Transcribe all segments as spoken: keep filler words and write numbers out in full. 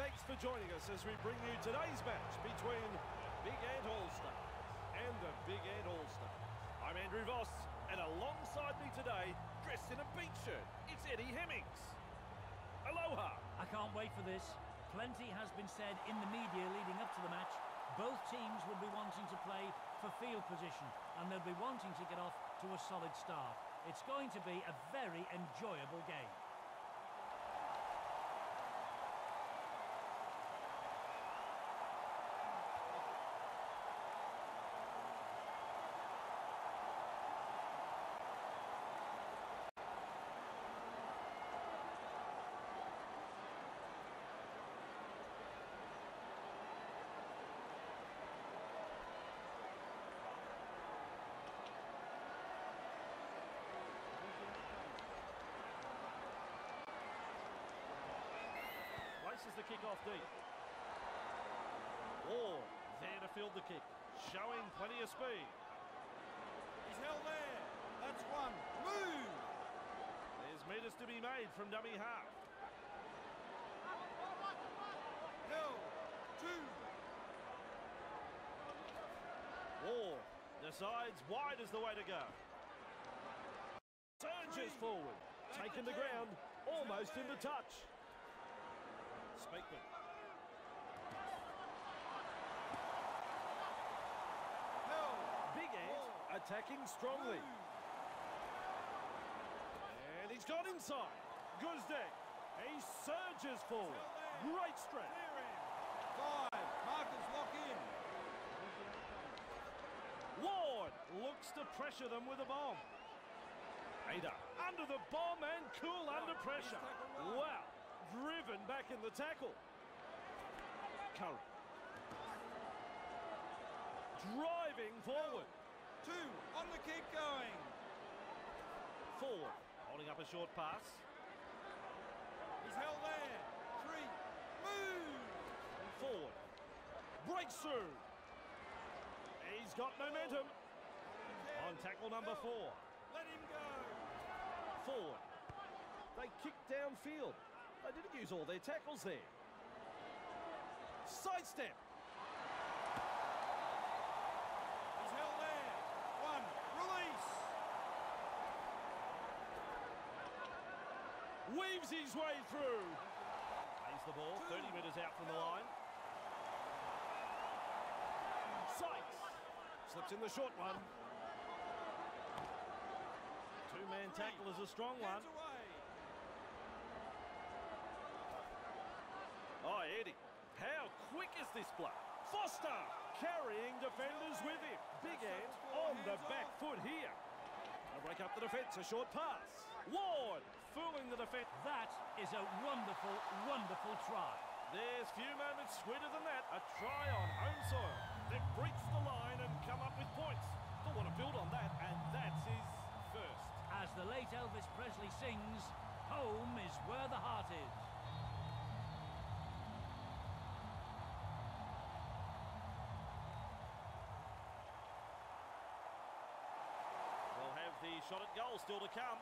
Thanks for joining us as we bring you today's match between Big Ant All-Stars and the Big Ant All-Stars. I'm Andrew Voss, and alongside me today, dressed in a beach shirt, it's Eddie Hemmings. Aloha! I can't wait for this. Plenty has been said in the media leading up to the match. Both teams will be wanting to play for field position, and they'll be wanting to get off to a solid start. It's going to be a very enjoyable game. Races the kick off deep. Ward there to field the kick, showing plenty of speed. He's held there. That's one. Move! There's meters to be made from dummy half. Held. Two. Ward decides wide is the way to go. Surges forward, taken the ground, almost into touch. Speakman. Big Ant attacking strongly. And he's got inside. Guzdak. He surges forward. Great strength. Five. Markers lock in. Ward looks to pressure them with a bomb. Ada under the bomb and cool under pressure. Wow. Driven back in the tackle. Curry. Driving forward. Two. On the kick going. Forward. Holding up a short pass. He's held there. Three. Move. Forward. Breaks through. He's got momentum. On tackle number four. Let him go. Forward. They kick downfield. They didn't use all their tackles there. Sidestep. He's held there. One. Release. Weaves his way through. Plays the ball, thirty metres out from the line. Sykes. Slips in the short one. Two-man tackle is a strong one. Oh, Eddie, how quick is this bloke? Foster carrying defenders with him. Big Ant on the back foot here. They'll break up the defence, a short pass. Ward fooling the defence. That is a wonderful, wonderful try. There's few moments sweeter than that. A try on home soil. They've breached the line and come up with points. They'll want to build on that, and that's his first. As the late Elvis Presley sings, home is where the heart is. The shot at goal still to come.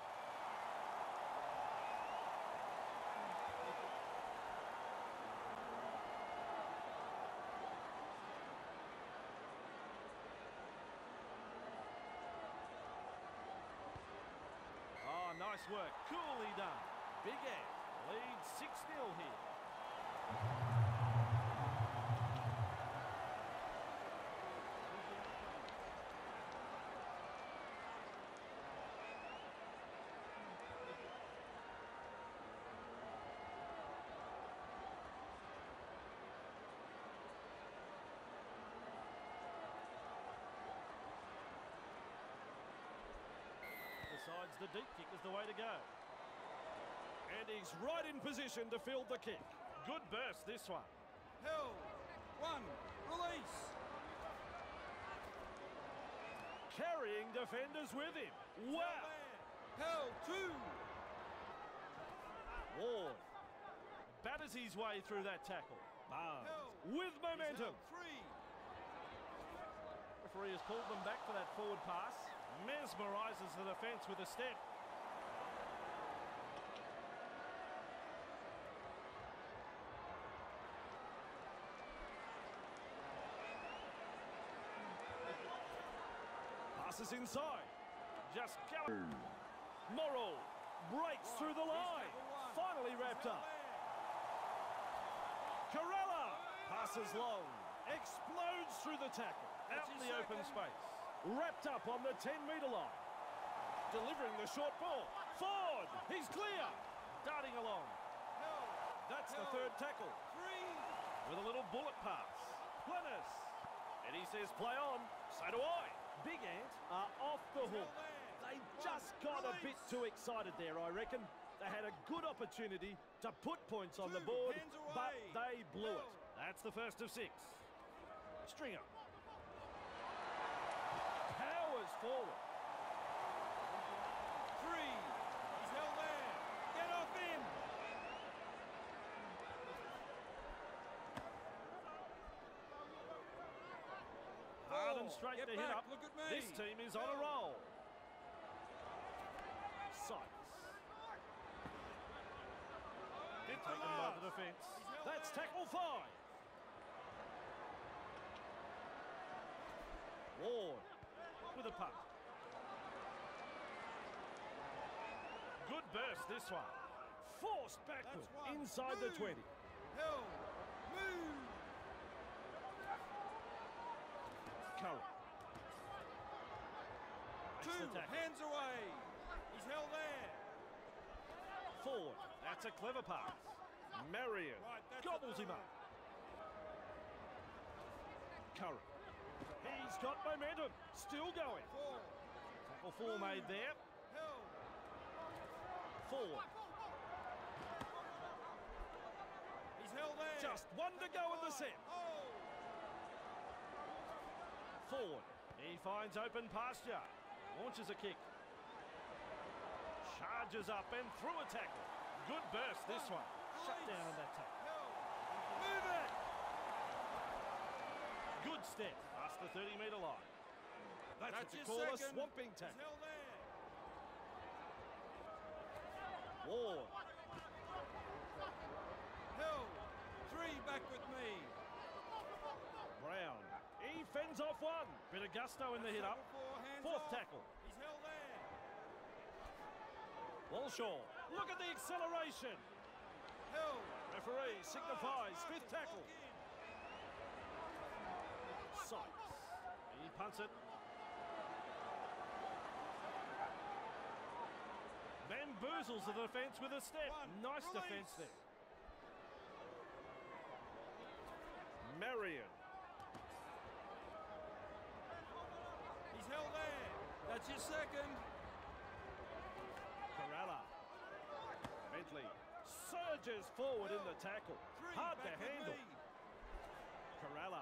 Oh, nice work. Coolly done. Big Ant leads six nil here. Decides the deep kick is the way to go. And he's right in position to field the kick. Good burst, this one. Held. One. Release. Carrying defenders with him. Wow. Held. Two. Ward batters his way through that tackle. Barnes with momentum. Three. Referee has pulled them back for that forward pass. Mesmerises the defence with a step. Passes inside. Just go. Morrell breaks through the line. Finally wrapped up. Corella passes long. Explodes through the tackle. Out in the open space. Wrapped up on the ten metre line. Delivering the short ball. Ford. He's clear. Darting along. That's the third tackle. With a little bullet pass. Plenus. And he says play on. So do I. Big Ant are off the hook. They just got a bit too excited there, I reckon. They had a good opportunity to put points on the board, but they blew it. That's the first of six. Stringer. Powers forward. Three. He's held there. Get off him. Hard and straight Get to back. hit up. Look at me. This team is on a roll. Sykes. Bit taken by the defence. That's tackle five. Ward with a punt. Good burst this one. Forced backward inside the twenty. Hill. Move. Curry. Two. Hands away. He's held there. Forward. That's a clever pass. Marion Right, that's gobbles him up. Curry. He's got momentum. Still going. Four. Tackle four made there. Hill. Forward. He's held there. Just one to go in the set. Oh. Forward. He finds open pasture. Launches a kick. Charges up and through a tackle. Good burst this one. Shut down on that tackle. Hill. Move it. Good step past the thirty metre line. That's, That's what you your call a second. swamping He's tackle. held there. Ward. Hill. Three back with me. Brown. He fends off one. Bit of gusto in the hit up. Four, hands Fourth off. tackle. He's held there. Walshaw. Look at the acceleration. Hill. Referee signifies fifth tackle. Lock in. Sykes. He punts it. Bamboozles the defence with a step. One. Nice Release. defence there. Marion. He's held there. That's your second. Corella. Bentley surges forward in the tackle. Three Hard to back with handle. me. Corella.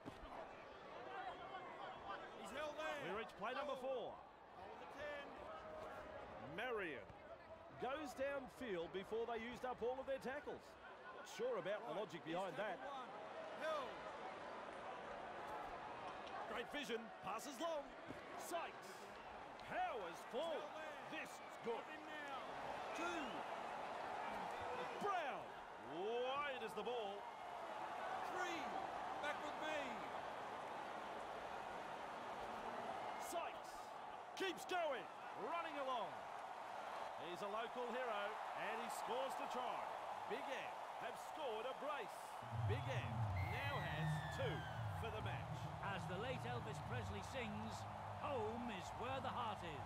He's held there. We reach play number four. Hold the ten. Marion goes downfield before they used up all of their tackles. Not sure about the logic behind that. One. Hill. Great vision, passes long. Sykes. Powers forward. This is good. Him now. Two. Brown. Wide is the ball. Three. Back with me. Sykes keeps going, running along. He's a local hero, and he scores to try. Big Ant have scored a brace. Big Ant now has two for the match. As the late Elvis Presley sings, home is where the heart is.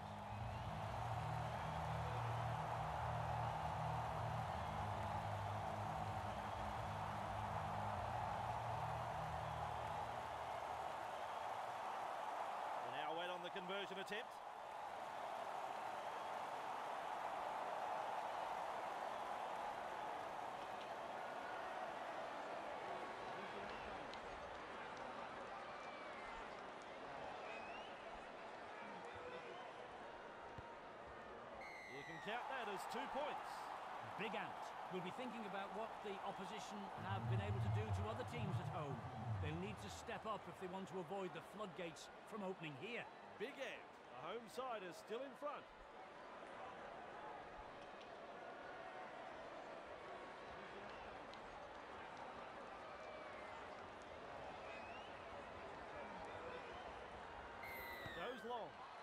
They now wait on the conversion attempt. You can count that as two points. Big Ant will be thinking about what the opposition have been able to do to other teams at home. They'll need to step up if they want to avoid the floodgates from opening here. Big Ant, the home side, is still in front. Goes long.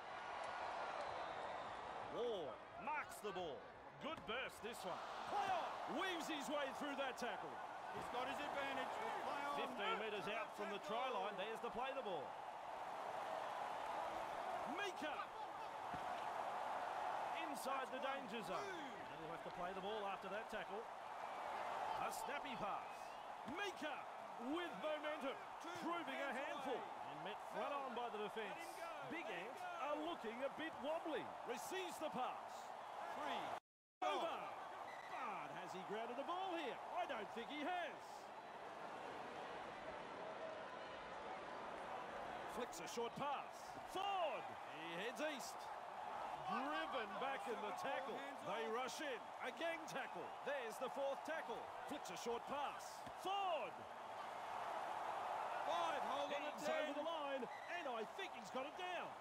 lost the ball. Good burst this one. Play on. Weaves his way through that tackle. He's got his advantage. We'll play on. fifteen metres out from the try line. There's the play the ball. Mika. Inside the danger zone. And he'll have to play the ball after that tackle. A snappy pass. Mika with momentum. Proving a handful. And met front on by the defence. Big Ant are looking a bit wobbly. Receives the pass. Three. Over. But has he grounded the ball here? I don't think he has. Flicks a short pass. Ford. He heads east. Driven back in the tackle. They rush in. A gang tackle. There's the fourth tackle. Flicks a short pass. Ford. Five. Hold on at Heads ten. over the line. And I think he's got it down.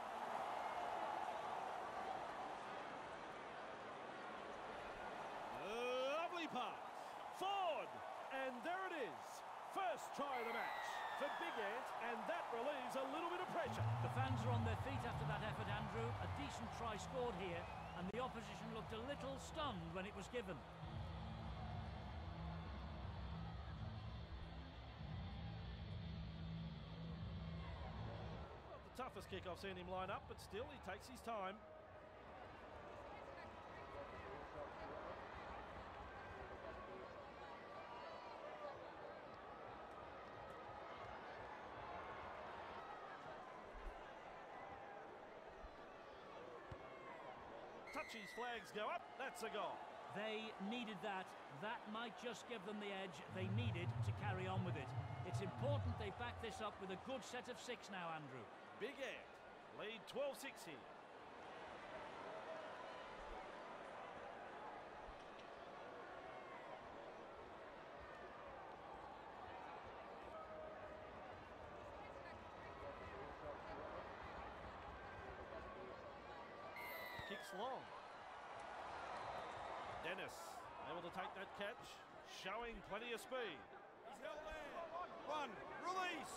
Lovely pass. Ford. And there it is. First try of the match for Big Ant, and that relieves a little bit of pressure. The fans are on their feet after that effort, Andrew. A decent try scored here, and the opposition looked a little stunned when it was given. Not the toughest kick I've seen him line up, but still he takes his time. Touchy's flags go up, that's a goal. They needed that. That might just give them the edge they needed to carry on with it. It's important they back this up with a good set of six now, Andrew. Big Ant lead twelve six here. Kicks long. Dennis able to take that catch, showing plenty of speed. He's held there. One. Release.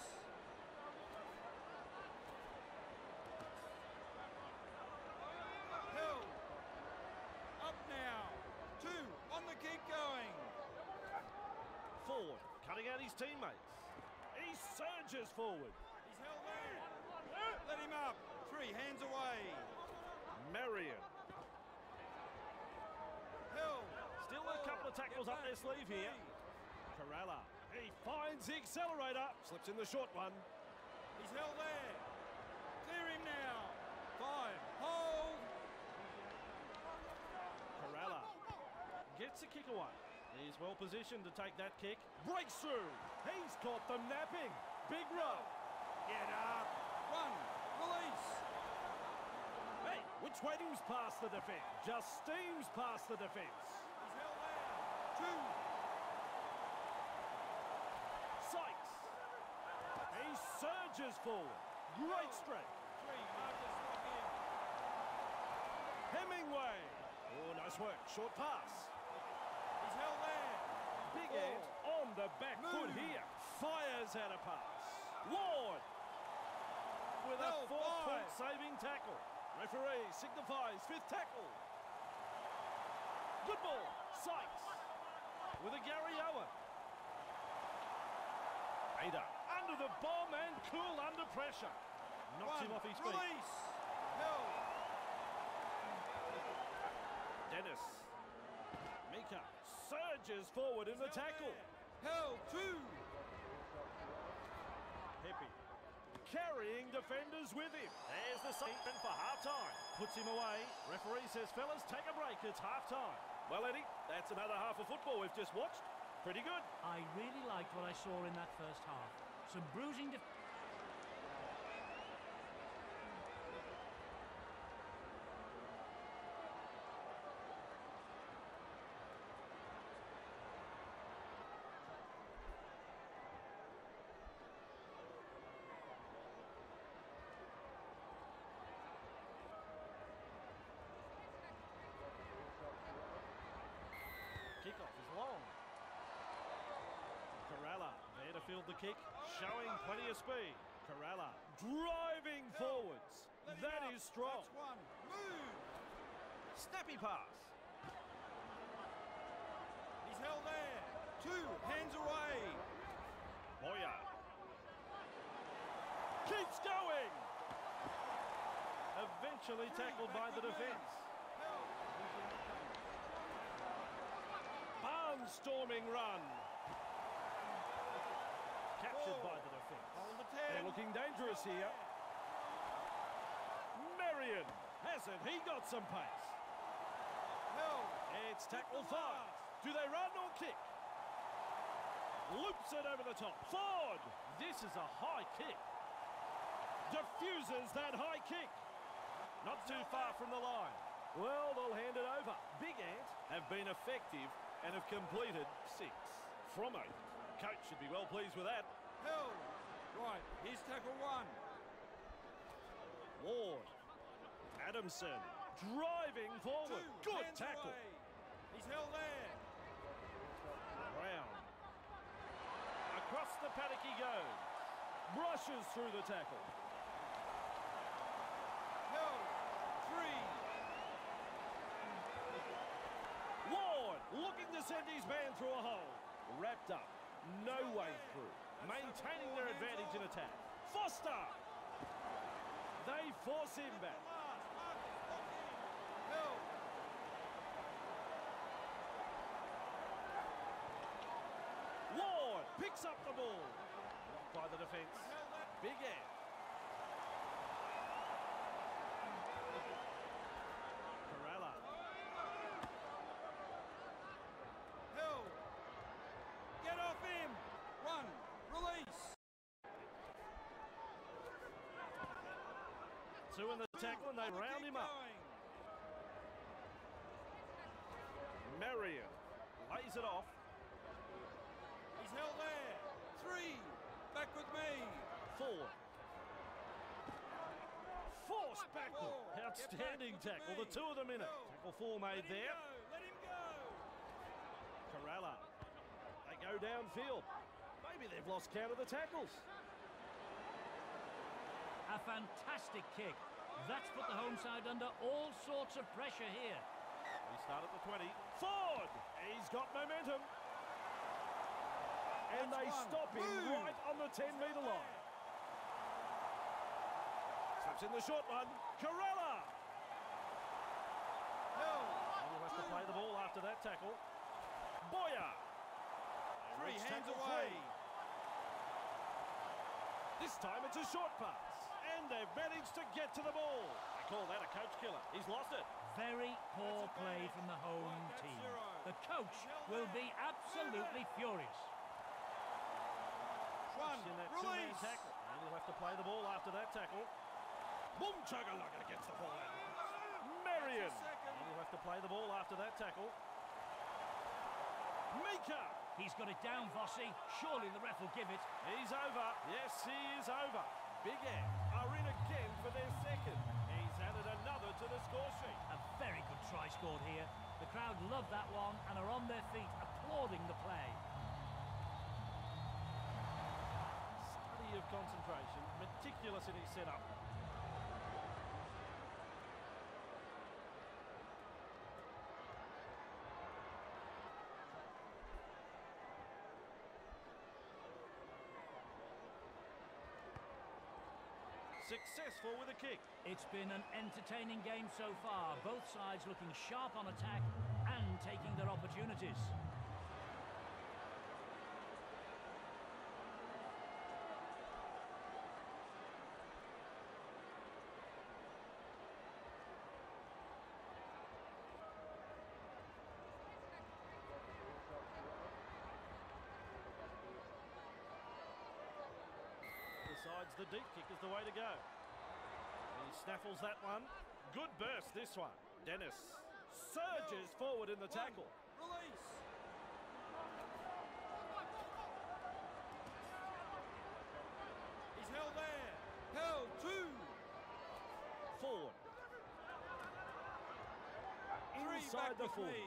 Held. Up now. Two. On the kick going. Forward, cutting out his teammates. He surges forward. He's held there. Let him up. Three. Hands away. Marion. Held. Still a couple of tackles up their sleeve here. Corella. He finds the accelerator. Slips in the short one. He's held there. Clear him now. Five. Hold. Corella gets a kick away. He's well positioned to take that kick. Breaks through. He's caught them napping. Big row. Get up. One. Release. Hey, which way steams past the defence. Just steams past the defence. He's held there. Two. Sykes. He surges forward. Great strength. Three. Marcus lock in. Hemingway. Oh, nice work. Short pass. He's held there. Big Four. Ant on the back foot Move. here. Fires out a pass. Ward with a Held four-point five. saving tackle. Referee signifies fifth tackle. Good ball. Sykes with a Gary Owen. Ada under the bomb and cool under pressure. Knocks One. him off his feet. Release. Held. Dennis. Mika surges forward in the He's held tackle. there. Held. Two. Pepe carrying defenders with him. There's the statement for half-time. Puts him away. Referee says, fellas, take a break. It's half-time. Well, Eddie, that's another half of football we've just watched. Pretty good. I really liked what I saw in that first half. Some bruising... def- Kickoff is long. Corella there to field the kick, showing plenty of speed. Corella driving forwards. Let him That up. is strong. That's one. Move. Snappy pass. He's held there. Two hands away. Boya. Keeps going. Eventually tackled by the defence. Barnstorming run. Captured by the defence. They're looking dangerous here. Marion. Hasn't he got some pace? It's tackle five. Do they run or kick? Loops it over the top. Ford. This is a high kick. Diffuses that high kick. Not too far from the line. Well, they'll hand it over. Big Ant have been effective and have completed six from eight. Coach should be well pleased with that. Held. Right, here's tackle one. Ward. Adamson. Driving forward. Two Good hands tackle. away. He's held there. Brown. Across the paddock he goes. Brushes through the tackle. Held. Three. Ward looking to send his man through a hole. Wrapped up. No way through. Maintaining their advantage in attack. Foster. They force him back. Held. Ward picks up the ball. By the defence. Big Ant. Corella. Held. Get off him. One. Release. Two in the tackle and they round Keep him up. going. Marion lays it off. He's held there. Three. Back with me. Four. Forced backward. Four. Outstanding Get back tackle. with The two of them in it. Go. Tackle four made Let him there. go. Let him go. Corella. They go downfield. Maybe they've lost count of the tackles. A fantastic kick. That's put the home side under all sorts of pressure here. We start at the twenty. Ford. He's got momentum. And That's they one. stop him Move. right on the ten metre line. Slips in the short one. Corella. Held. He'll have to play the ball after that tackle. Boya. Three Reach hands tackle away. three. This time it's a short pass. And they've managed to get to the ball. They call that a coach killer. He's lost it. Very poor That's a play bad. from the home Right, that's team. zero. The coach will be absolutely furious. One. In that two-man Release. tackle. And he'll have to play the ball after that tackle. Boom chugga-lugga gets the ball out. Marion. Second. And he'll have to play the ball after that tackle. Mika. He's got it down, Vossi. Surely the ref will give it. He's over. Yes, he is over. Big Ant are in again for their second. He's added another to the score sheet. A very good try scored here. The crowd love that one and are on their feet applauding the play. Study of concentration, meticulous in his setup. Successful with a kick. It's been an entertaining game so far. Both sides looking sharp on attack and taking their opportunities. Decides the deep kick is the way to go. He snaffles that one. Good burst this one. Dennis surges forward in the tackle. Release. He's held there. Held. Two. Forward. Three. Inside Back the with forty. me.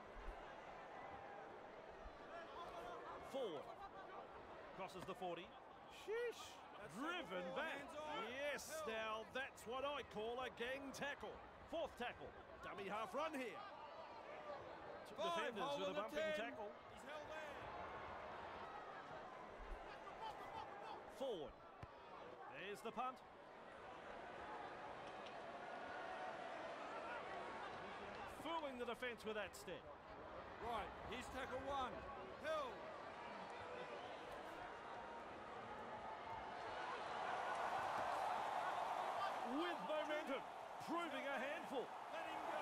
Forward. Crosses the forty. Sheesh. That's Driven tackle four, back. hands on. Yes, Held. now that's what I call a gang tackle. Fourth tackle. Dummy half run here. Two Five, defenders hold with on a the bumping ten. tackle. He's held there. Forward. There's the punt. Fooling the defence with that step. Right, here's tackle one. Held. With momentum, proving a handful. Let him go.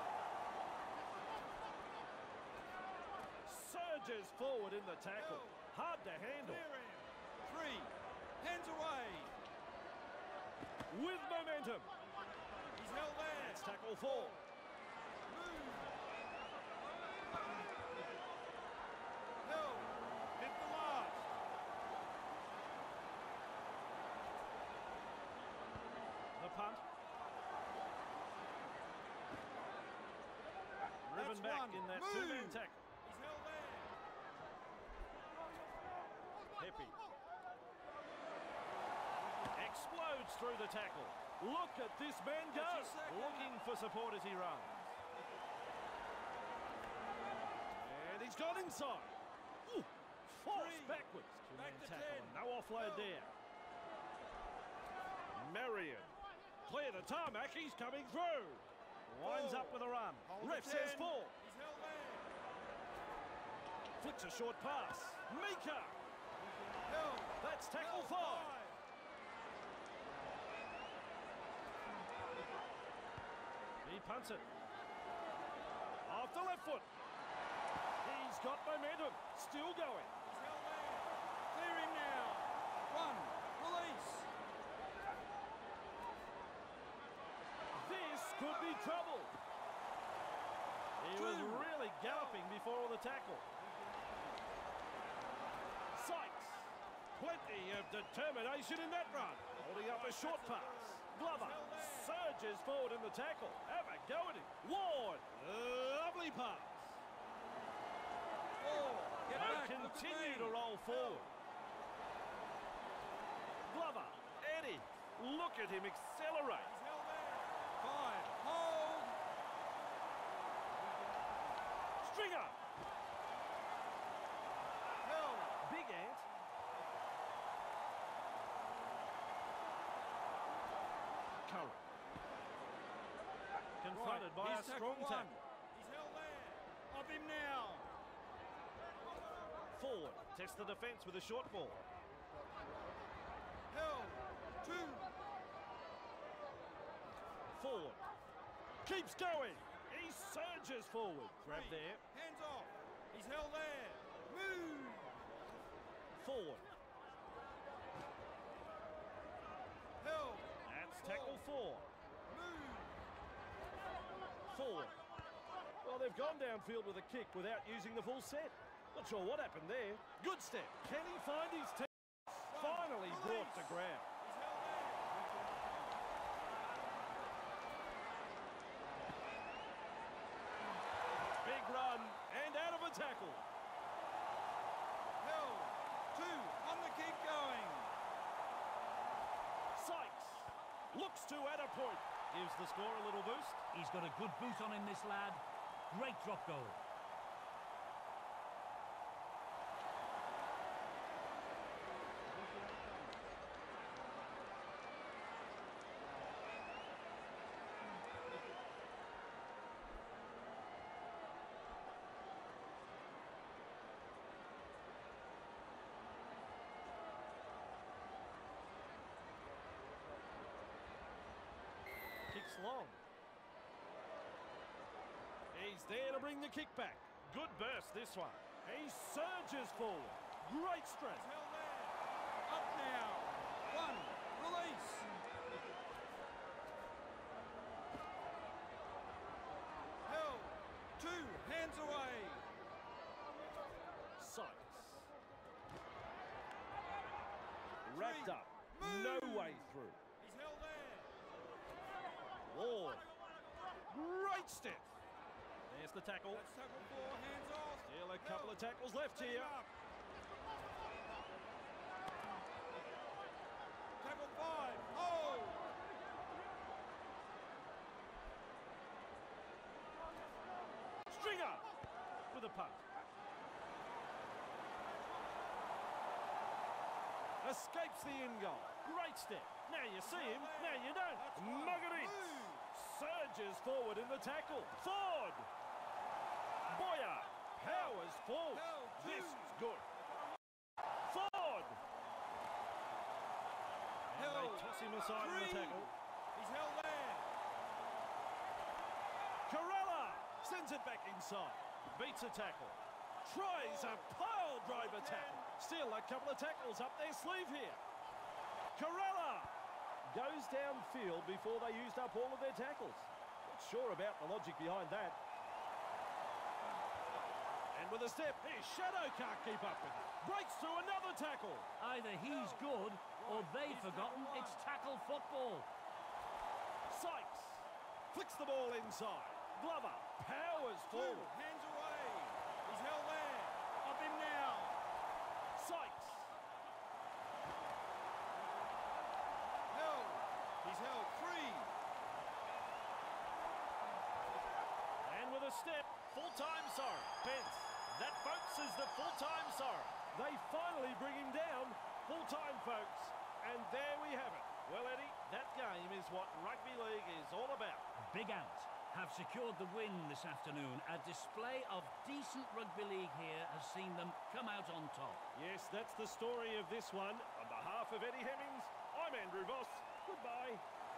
Surges forward in the tackle. Hard to handle. Clear him. Three. Hands away. With momentum. He's held there. That's tackle four. Move. Held. Hit the mark. The punt. Driven That's back one. in that Move. two-man tackle. He's held there. Pepe. Explodes through the tackle. Look at this man go. That's his second. Looking for support as he runs. And he's got inside. Ooh, forced Three. backwards. Back Two-man to tackle. ten. And no offload Go. there. Marion. Clear the tarmac. He's coming through. Winds Four. up with a run. Hold Ref the says ten. four. He's held there. Flicks a short pass. Mika. Held. That's tackle Held five. He punts it. Off the left foot. He's got momentum. Still going. He's held there. Clear him now. One. Release. This could be trouble. He was Two. really galloping before the tackle. Sykes. Plenty of determination in that run. Holding up a short pass. Glover surges forward in the tackle. Have a go at him. Ward. Lovely pass. Four. Get They back. Look at continue me. to roll forward. Glover. Eddie. Look at him accelerate. He's held there. Five. Hold. Stringer. Held. Big Ant. Curran. Confronted Right, by here's a tackle strong one. tackle. He's held there. Up him now. Forward. Tests the defence with a short ball. Held. Two. Forward. Keeps going. He surges forward. Grab Three. there. Hands off. He's held there. Move. Forward. Held. That's tackle four. Move. Forward. Well, they've gone downfield with a kick without using the full set. Not sure what happened there. Good step. Can he find his team? Finally brought to ground. He's held there. Big run and out of a tackle. Held. Two. On the keep going. Sykes looks to add a point. Gives the score a little boost. He's got a good boot on him, this lad. Great drop goal. Kicks long. He's there to bring the kick back. Good burst, this one. He surges forward. Great strength. He's held there. Up now. One. Release. Held. Two. Hands away. Sykes. Wrapped up. Move. No way through. He's held there. Ward. Great step. There's the tackle. That's tackle four. Hands off. Still a couple of tackles left Let here. him up. Tackle five. Hold. the punt. Escapes the in goal. Great step. Now you see him, now you don't. Muggins surges forward in the tackle. Ford. Boyer powers forward. This is good. Ford. And they toss him aside in the tackle. He's held there. Corella sends it back inside. Beats a tackle. Tries a pile driver tackle. Still a couple of tackles up their sleeve here. Corella goes downfield before they used up all of their tackles. Not sure about the logic behind that. And with a step, his shadow can't keep up with it. Breaks through another tackle. Either he's good or they've forgotten it's tackle football. Sykes flicks the ball inside. Glover powers forward. Hands away. He's held there. Up him now. Sykes. Held. He's held. Free. And with a step, full-time sorry. Pence. That, folks, is the full-time sorry. They finally bring him down. Full-time, folks. And there we have it. Well, Eddie, that game is what rugby league is all about. Big Ant have secured the win this afternoon. A display of decent rugby league here has seen them come out on top. Yes, that's the story of this one. On behalf of Eddie Hemmings, I'm Andrew Voss. Goodbye.